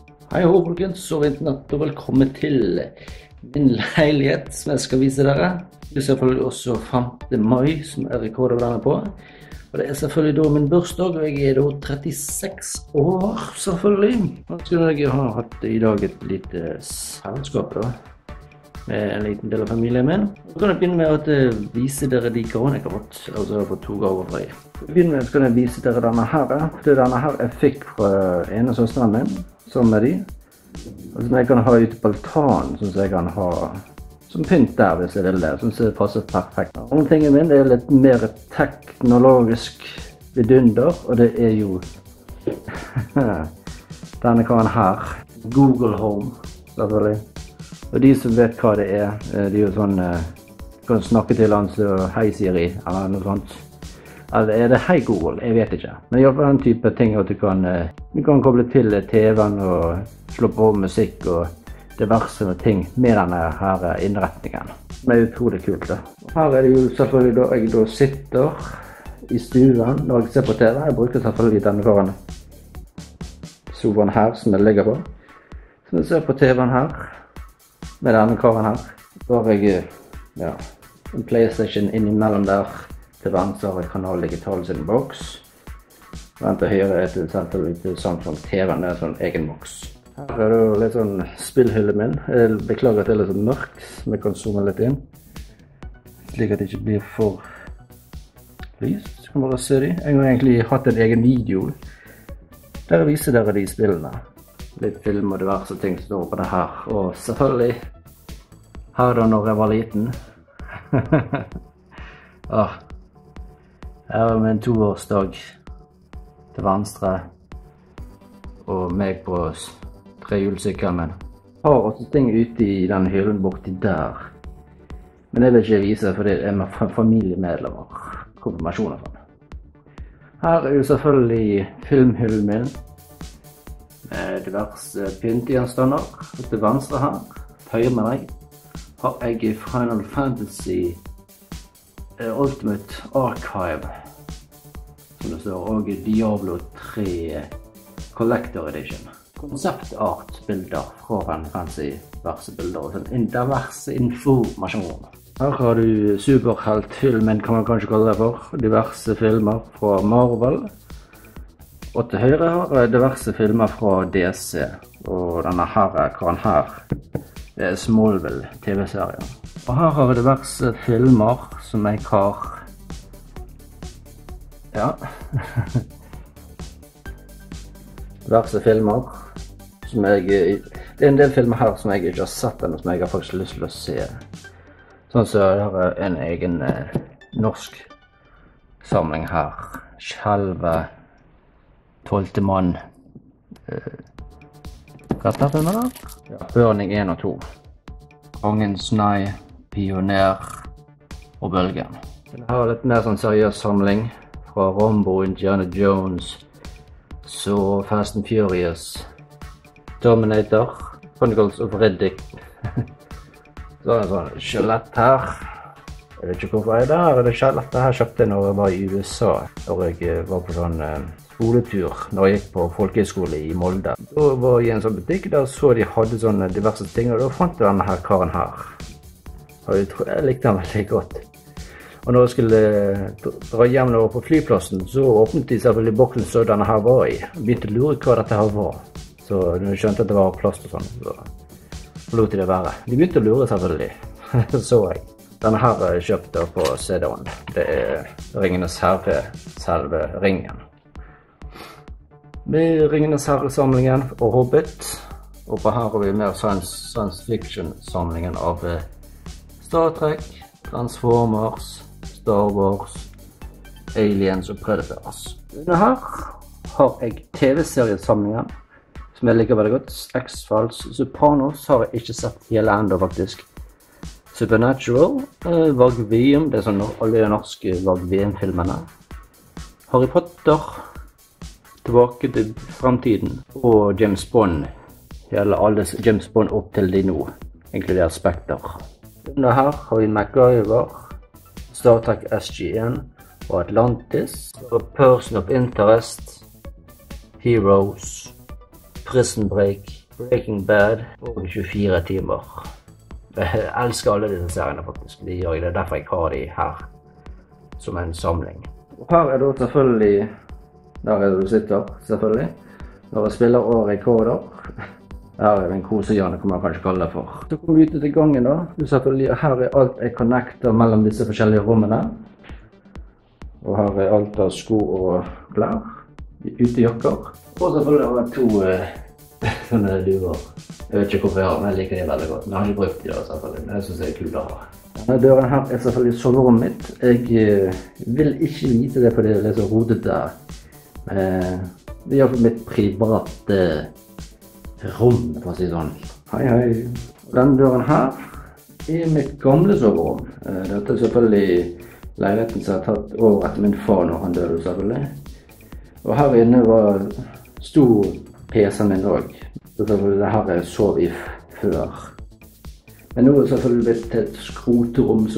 Hei ho folkens, så natt og velkommen til min leilighet som jeg skal vise dere. Det er selvfølgelig også 5. mai som jeg rekorder denne på. Og det er selvfølgelig da min bursdag, og jeg er da 36 år selvfølgelig. Nå skal jeg ha hatt i dag et lite selskap da, med en liten del av familien min. Så kan jeg begynne med å vise dere de gavene jeg har fått, altså jeg har fått 2 gaver fra dem. Til å begynne med skal jeg vise dere denne her. Det er denne her jeg fikk fra ene søsteren min, som er de. Og som jeg kan ha ute på altanen, som jeg kan ha som pynt der hvis jeg vil det, som det passer perfekt. Andre tingen min er litt mer teknologisk vidunder, og det er jo denne karen her, Google Home, selvfølgelig. Og de som vet hva det er de jo sånn, kan snakke til han så hei Siri, eller noe sånt. Eller er det hei Google? Jeg vet ikke. Men i hvert fall den type ting at du kan koble til TV-en og slå på musikk og diverse ting med denne her innretningen. Det er utrolig kult da. Her er det jo selvfølgelig da jeg da sitter i stuen når jeg ser på TV. Jeg bruker selvfølgelig denne foran sofaen her som jeg ligger på. Så jeg ser på TV-en her med denne karen her. Da har jeg en PlayStation innimellom der. Til venstre har jeg kanal digital sin boks. Og til høyre er det selvfølgelig til Samsung TV-en, det er sånn egen boks. Her er det litt sånn spillhylle min. Jeg beklager at det er litt sånn mørkt, som jeg kan zoome litt inn. Slik at det ikke blir for lyst, så kan man bare se de. Jeg har egentlig hatt en egen video der jeg viser dere de spillene. Litt film og diverse ting som står på det her. Og selvfølgelig, her da når jeg var liten. Her er min 2-årsdag til venstre, og meg på 3-hjulssykkelen min. Jeg har også ting ute i den hyllen borti der, men jeg vil ikke vise for det er med familiemedlemmer, konfirmasjoner sånn. Her er jo selvfølgelig filmhyllen min, med diverse pyntegjenstander. Og til venstre her, høyre med meg, har jeg Final Fantasy Ultimate Archive, som det står, og Diablo 3 Collector Edition. Konseptart-bilder fra Final Fantasy, diverse bilder og sånn, diverse informasjon. Her har du superheltfilmen, kan man kanskje kalle det for, diverse filmer fra Marvel. Og til høyre har jeg diverse filmer fra DC, og denne her karen her, det er Smallville TV-serien. Og her har vi diverse filmer som jeg har, diverse filmer som det er en del filmer her som jeg ikke har sett ennå, som jeg har faktisk lyst til å se. Sånn så her er en egen norsk samling her. Skjelve, 12. mann. Hva er det filmen da? Burning 1 og 2. Kongens Nei, Pioner og Bølgen. Jeg har litt mer sånn seriøs samling fra Rambo, Indiana Jones, så Fast and Furious, Terminator, Chronicles of Riddick. Så er det sånn skjelett her. Jeg vet ikke hvorfor jeg er der. Det skjelettet her kjøpte jeg når jeg var i USA, når jeg var på sånn skoletur, når jeg gikk på folkehøyskole i Molde. Da var jeg i en sånn butikk, der så de hadde sånne diverse ting, og da fant jeg denne her karen her. Og jeg likte den veldig godt. Og når jeg skulle dra hjem over på flyplassen, så åpnet de selvfølgelig boksen så denne her var i. Jeg begynte å lure hva dette her var. Så når jeg skjønte at det var plast og sånn, så lot de det være. De begynte å lure selvfølgelig, så jeg. Denne her er kjøpt på CD-on. Det er Ringenes Herre, selve ringen. Med Ringenes Herre-samlingen og Hobbit. Og på her har vi mer science fiction-samlingen av Star Trek, Transformers, Star Wars, Aliens og Predators. Denne her har jeg TV-seriesamlingen, som jeg liker veldig godt. X-Files, Sopranos har jeg ikke sett hele enda faktisk. Supernatural, Varg Veum, det er sånn alle norske Varg Veum-filmene. Harry Potter, Tilbake til fremtiden, og James Bond. Hele alle James Bond opp til de nå, inkludert Spectre. Under her har vi MacGyver, Star Trek SG-1 og Atlantis, og Person of Interest, Heroes, Prison Break, Breaking Bad og 24 timer. Jeg elsker alle disse seriene faktisk. Det er derfor jeg har de her som en samling. Her er da selvfølgelig, der er det du sitter selvfølgelig, når jeg spiller og rekorder. Her er en kosehjørne, kan man kanskje kalle det for. Så kommer vi ut til gangen da. Selvfølgelig, her er alt jeg connecter mellom disse forskjellige rommene. Og her er alt av sko og klær, utejakker. Og selvfølgelig har jeg to sånne duer. Jeg vet ikke hvorfor jeg har, men jeg liker det veldig godt. Men jeg har ikke brukt de da selvfølgelig, men jeg synes det er kult å ha. Denne døren her er selvfølgelig soverommet mitt. Jeg vil ikke vise det fordi det er så rodete. Det er i hvert fall mitt private rom, for å si sånn. Hei, hei. Denne døren her er mitt gamle soverom. Dette er selvfølgelig leiligheten som jeg har tatt over etter min far når han døde, selvfølgelig. Og her inne var stor PC-en min også. Selvfølgelig, det her jeg sov i før. Men nå er det selvfølgelig blitt et skroterom, så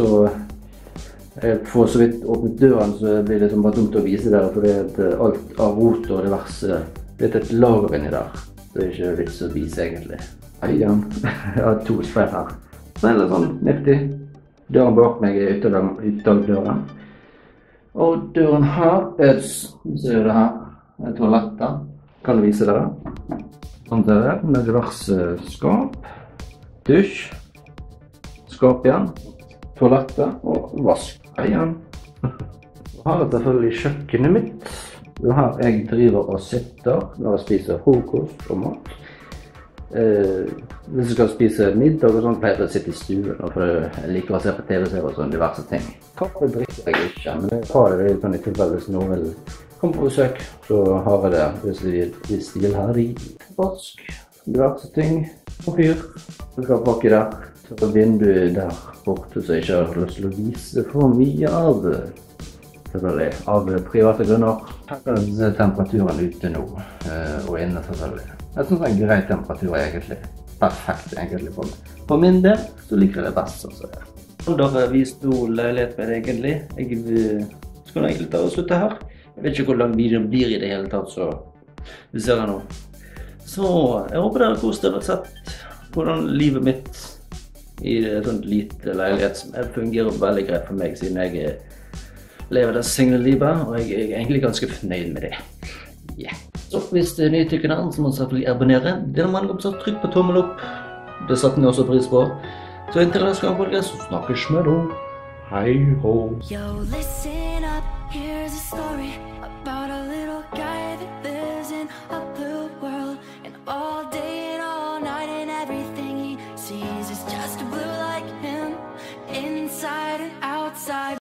jeg får så vidt åpnet døren, så blir det bare dumt å vise dere, fordi alt av rot og diverse blitt et lager inni der. Det er ikke vits å vise egentlig. Hei igjen, jeg har to speil her. Så er det sånn niftig. Døren bak meg er utdøren. Og døren her er, ser det her, er toaletter. Kan du vise dere? Sånn er det, med diverse skap, dusj, skap igjen, toalettet og vask igjen. Her er selvfølgelig kjøkkenet mitt. Her jeg driver og sitter når jeg spiser frokost og mat. Hvis jeg skal spise middag og sånt, pleier jeg å sitte i stuen, for jeg liker å se på TV-serier og sånne diverse ting. Kaffe drikker jeg ikke, men jeg har det sånn i tilfelle hvis noen vil komme på besøk, så har jeg det hvis de vil ha det i vask, diverse ting, papir, du kan pakke der. Så er vinduet der borte, så jeg ikke har lyst til å vise for mye av selvfølgelig, av private grunner. Her er temperaturen ute nå, og inne selvfølgelig. Jeg synes det er en grei temperatur egentlig. Perfekt egentlig for meg. For min del, så liker jeg det best sånn som det. Da har jeg vist noe leilighet med det egentlig. Jeg skal egentlig ta og slutte her. Jeg vet ikke hvor lang videoen blir i det hele tatt, så vi ser det nå. Så jeg håper dere koste dere og sett hvordan livet mitt i et sånt lite leilighet som fungerer veldig greit for meg, siden jeg lever det single-livet, og jeg er egentlig ganske fornøyd med det. Yeah. Så hvis det er nye til kanalen, så må du selvfølgelig abonnere. Denne mannen så trykk på tommel opp. Det satte jeg også pris på. Så inntil neste gang, folkens, så snakkes vi da. Hei ho. Yo, listen up, here's a story about a little guy that lives in a blue world. And all day and all night and everything he sees is just blue like him, inside and outside.